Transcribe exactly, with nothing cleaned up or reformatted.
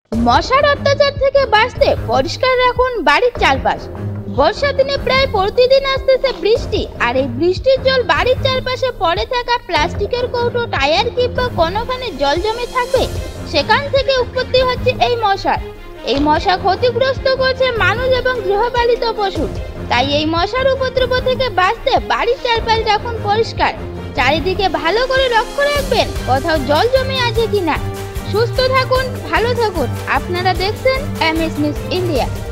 মশার অত্যাচার থেকে বাঁচতে পরিষ্কার রাখুন বাড়ির চারপাশ। বর্ষা দিনে প্রায় প্রতিদিন আসতেছে বৃষ্টি, আর এই বৃষ্টির জল বাড়ির চারপাশে পড়ে থাকা প্লাস্টিকের কৌটো, টায়ার কিংবা কোনোখানে জল জমে থাকবে, সেখান থেকে উৎপত্তি হচ্ছে এই মশা। এই মশা ক্ষতিগ্রস্ত করছে মানুষ এবং গৃহপালিত পশু। তাই এই মশার উপদ্রব থেকে বাঁচতে বাড়ির চারপাশ রাখুন পরিষ্কার। চারিদিকে ভালো করে লক্ষ্য রাখবেন কোথাও জল জমে আছে কিনা। সুস্থ থাকুন, ভালো থাকুন। আপনারা দেখছেন এম এস নিউজ ইন্ডিয়া।